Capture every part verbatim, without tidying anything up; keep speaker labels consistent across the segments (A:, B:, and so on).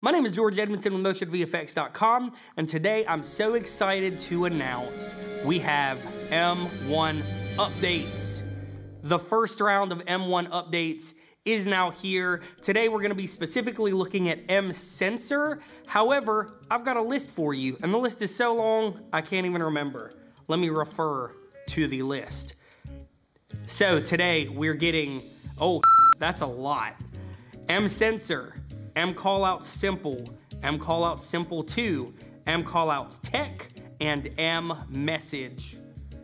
A: My name is George Edmondson with Motion V F X dot com, and today I'm so excited to announce we have M one updates. The first round of M one updates is now here. Today we're gonna be specifically looking at mCensor. However, I've got a list for you, and the list is so long, I can't even remember. Let me refer to the list. So today we're getting, oh, that's a lot. mCensor, mCallouts Simple, mCallouts Simple two, mCallouts Tech, and mMessage.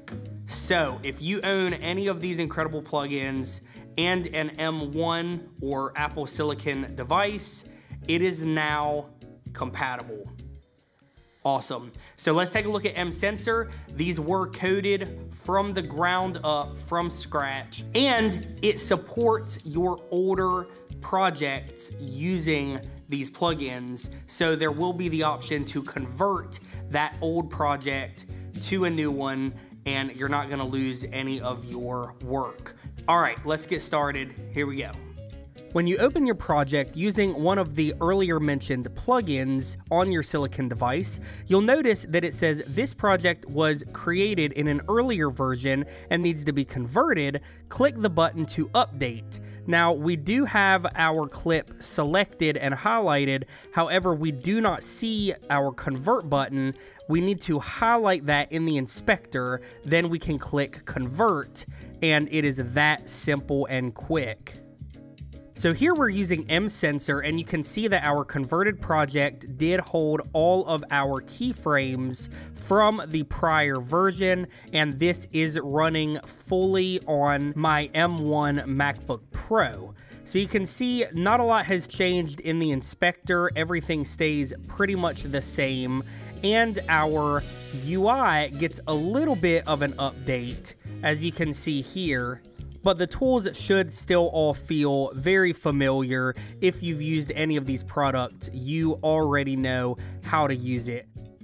A: So if you own any of these incredible plugins and an M one or Apple Silicon device, it is now compatible. Awesome. So let's take a look at mCensor. These were coded from the ground up, from scratch, and it supports your older projects using these plugins. So there will be the option to convert that old project to a new one, and you're not gonna lose any of your work. All right, let's get started. Here we go. When you open your project using one of the earlier mentioned plugins on your Silicon device, you'll notice that it says this project was created in an earlier version and needs to be converted. Click the button to update. Now, we do have our clip selected and highlighted, however, we do not see our convert button. We need to highlight that in the inspector, then we can click convert, and it is that simple and quick. So here we're using mCensor, and you can see that our converted project did hold all of our keyframes from the prior version, and this is running fully on my M one MacBook Pro. So you can see not a lot has changed in the inspector, everything stays pretty much the same, and our U I gets a little bit of an update, as you can see here. But the tools should still all feel very familiar. If you've used any of these products, you already know how to use it.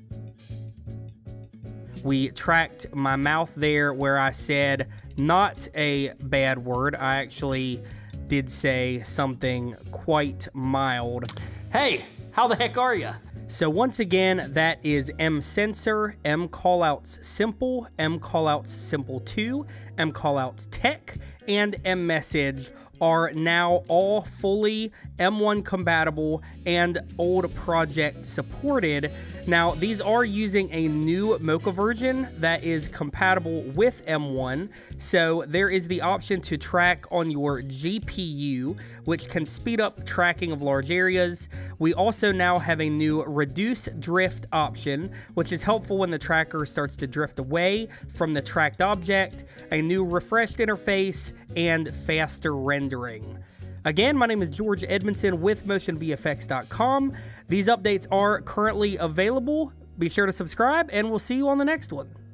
A: We tracked my mouth there where I said not a bad word. I actually did say something quite mild. Hey, how the heck are you? So once again, that is mCensor, mCallouts Simple, mCallouts Simple two, mCallouts Tech, and mMessage are now all fully M one compatible and old project supported. Now, these are using a new Mocha version that is compatible with M one, so there is the option to track on your G P U, which can speed up tracking of large areas. We also now have a new reduce drift option, which is helpful when the tracker starts to drift away from the tracked object, a new refreshed interface, and faster rendering. Again, my name is George Edmondson with Motion V F X dot com. These updates are currently available. Be sure to subscribe, and we'll see you on the next one.